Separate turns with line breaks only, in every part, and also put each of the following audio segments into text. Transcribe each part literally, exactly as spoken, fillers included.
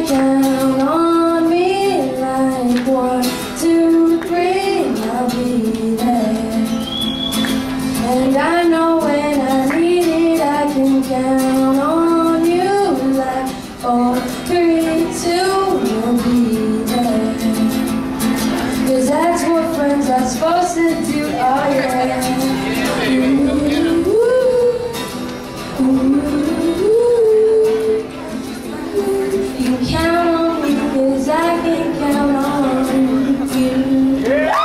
count on me like one, two, three, I'll be there. And I know when I need it, I can count on you like four, three, two, you'll be there. Cause that's what friends are supposed to do, oh yeah. Ooh, ooh, ooh. You can count on me, cause I can count on you.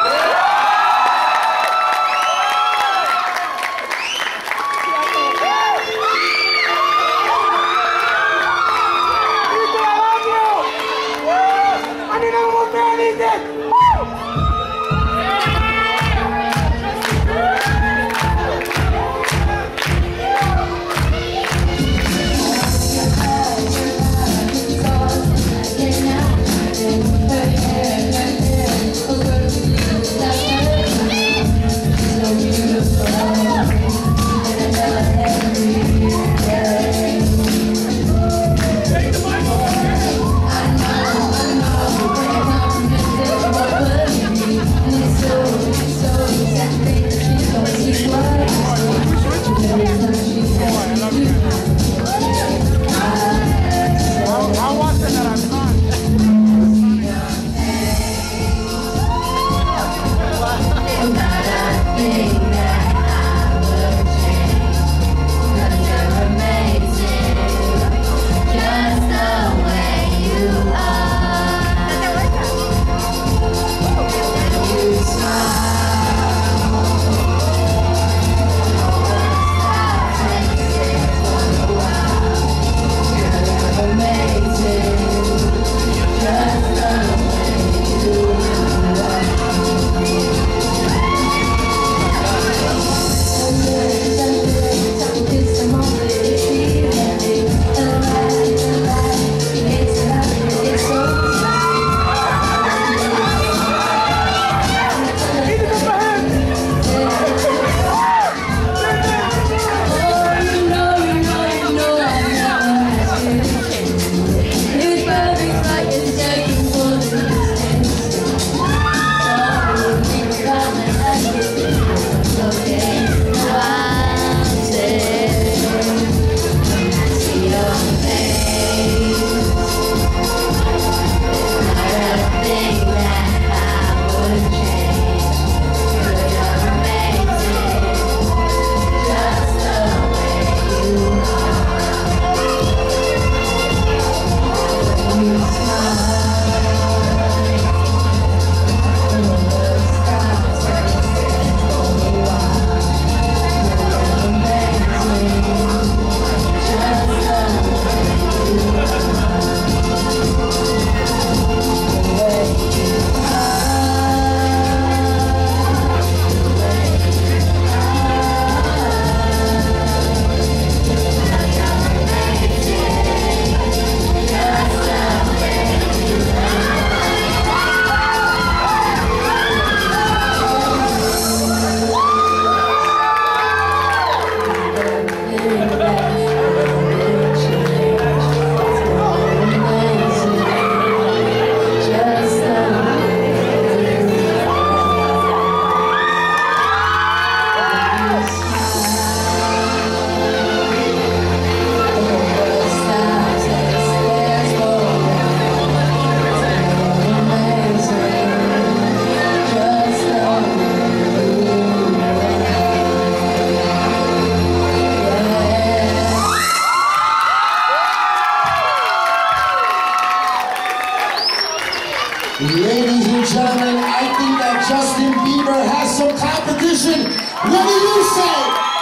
Ladies and gentlemen, I think that Justin Bieber has some competition. What do you say?